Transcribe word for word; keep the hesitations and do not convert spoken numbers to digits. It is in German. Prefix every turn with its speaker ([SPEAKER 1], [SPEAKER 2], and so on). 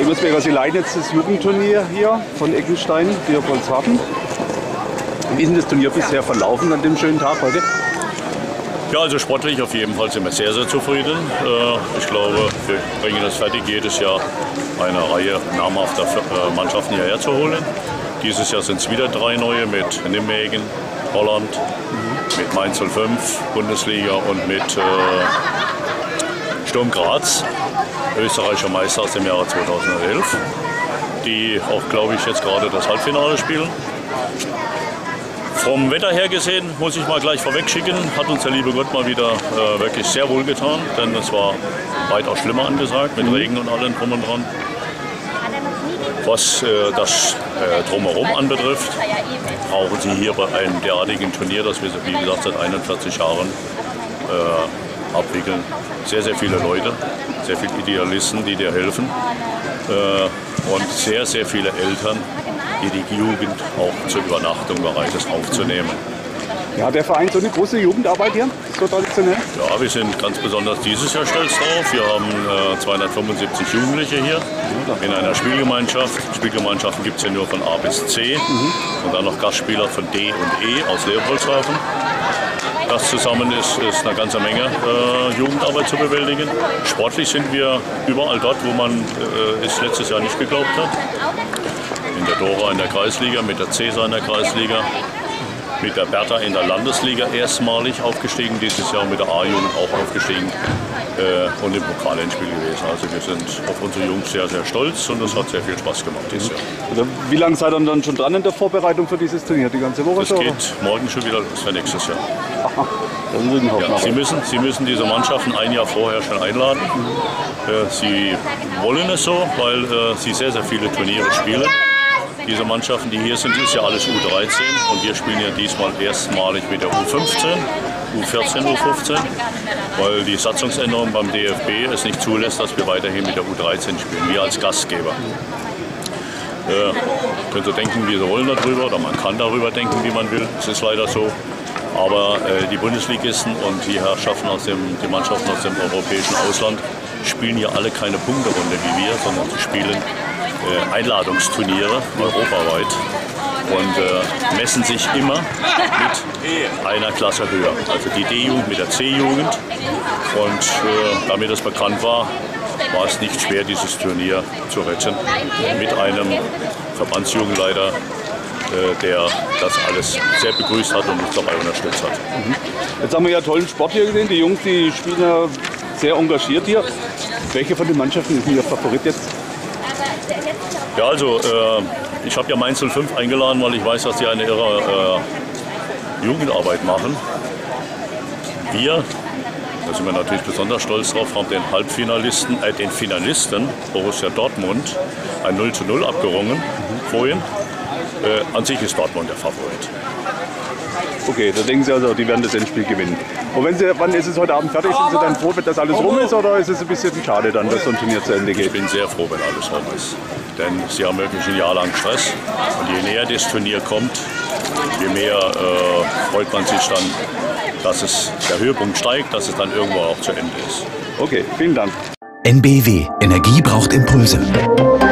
[SPEAKER 1] Emmersberger, Sie leiten jetzt das Jugendturnier hier von Eckenstein, Leopoldshafen. Wie ist denn das Turnier bisher verlaufen an dem schönen Tag heute?
[SPEAKER 2] Ja, also sportlich auf jeden Fall sind wir sehr, sehr zufrieden. Ich glaube, wir bringen es fertig, jedes Jahr eine Reihe namhafter Mannschaften hierher zu holen. Dieses Jahr sind es wieder drei neue mit Nijmegen, Holland, mhm. mit Mainz null fünf, Bundesliga und mit äh, Sturm Graz, österreichischer Meister aus dem Jahre zweitausendelf, die auch, glaube ich, jetzt gerade das Halbfinale spielen. Vom Wetter her gesehen, muss ich mal gleich vorweg schicken, hat uns der liebe Gott mal wieder äh, wirklich sehr wohl getan, denn es war weitaus schlimmer angesagt, mit Regen und allem drum und dran. Was äh, das äh, Drumherum anbetrifft, brauchen Sie hier bei einem derartigen Turnier, das wir, wie gesagt, seit einundvierzig Jahren äh, abwickeln, sehr, sehr viele Leute, sehr viele Idealisten, die dir helfen äh, und sehr, sehr viele Eltern, die die Jugend auch zur Übernachtung bereit ist aufzunehmen.
[SPEAKER 1] Ja, der Verein so eine große Jugendarbeit hier, so traditionell?
[SPEAKER 2] Ja, wir sind ganz besonders dieses Jahr stolz drauf. Wir haben äh, zweihundertfünfundsiebzig Jugendliche hier in einer Spielgemeinschaft. Spielgemeinschaften gibt es ja nur von A bis C mhm. und dann noch Gastspieler von D und E aus Leopoldshafen. Das zusammen ist, ist eine ganze Menge äh, Jugendarbeit zu bewältigen. Sportlich sind wir überall dort, wo man äh, es letztes Jahr nicht geglaubt hat. In der Dora in der Kreisliga, mit der Cäsar in der Kreisliga, mit der Bertha in der Landesliga erstmalig aufgestiegen, dieses Jahr mit der A-Jugend auch aufgestiegen äh, und im Pokalendspiel gewesen. Also wir sind auf unsere Jungs sehr, sehr stolz und es hat sehr viel Spaß gemacht dieses Jahr.
[SPEAKER 1] Also wie lange seid ihr dann schon dran in der Vorbereitung für dieses Turnier? Die ganze Woche?
[SPEAKER 2] Es geht oder? Morgen schon wieder los für nächstes Jahr.
[SPEAKER 1] Aha, das ist ein
[SPEAKER 2] ja, Sie, müssen, Sie müssen diese Mannschaften ein Jahr vorher schon einladen. Mhm. Äh, sie wollen es so, weil äh, sie sehr, sehr viele Turniere spielen. Diese Mannschaften, die hier sind, ist ja alles U dreizehn und wir spielen ja diesmal erstmalig mit der U fünfzehn, U vierzehn, U fünfzehn, weil die Satzungsänderung beim D F B es nicht zulässt, dass wir weiterhin mit der U dreizehn spielen, wir als Gastgeber. Äh, können Sie denken, wir wollen darüber oder man kann darüber denken, wie man will, es ist leider so. Aber äh, die Bundesligisten und die Herrschaften aus dem, die Mannschaften aus dem europäischen Ausland spielen hier alle keine Punkterunde wie wir, sondern sie spielen Äh, Einladungsturniere europaweit und äh, messen sich immer mit einer Klasse höher. Also die D-Jugend mit der C-Jugend. Und äh, damit es bekannt war, war es nicht schwer, dieses Turnier zu retten. Mit einem Verbandsjugendleiter, äh, der das alles sehr begrüßt hat und uns dabei unterstützt hat.
[SPEAKER 1] Mhm. Jetzt haben wir ja tollen Sport hier gesehen. Die Jungs, die spielen ja sehr engagiert hier. Welche von den Mannschaften ist Ihr Favorit jetzt?
[SPEAKER 2] Ja, also äh, ich habe ja Mainz null fünf eingeladen, weil ich weiß, dass die eine irre äh, Jugendarbeit machen. Wir, da sind wir natürlich besonders stolz drauf, haben den Halbfinalisten, äh, den Finalisten Borussia Dortmund ein null zu null abgerungen mhm. vorhin. Äh, an sich ist Dortmund der Favorit.
[SPEAKER 1] Okay, da denken Sie also, die werden das Endspiel gewinnen. Und wenn Sie, wann ist es heute Abend fertig? Sind Sie dann froh, wenn das alles rum ist, oder ist es ein bisschen schade dann, dass so ein Turnier zu Ende geht?
[SPEAKER 2] Ich bin sehr froh, wenn alles rum ist. Denn Sie haben wirklich ein Jahr lang Stress. Und je näher das Turnier kommt, je mehr äh, freut man sich dann, dass es der Höhepunkt steigt, dass es dann irgendwo auch zu Ende ist.
[SPEAKER 1] Okay, vielen Dank.
[SPEAKER 3] N B W. Energie braucht Impulse.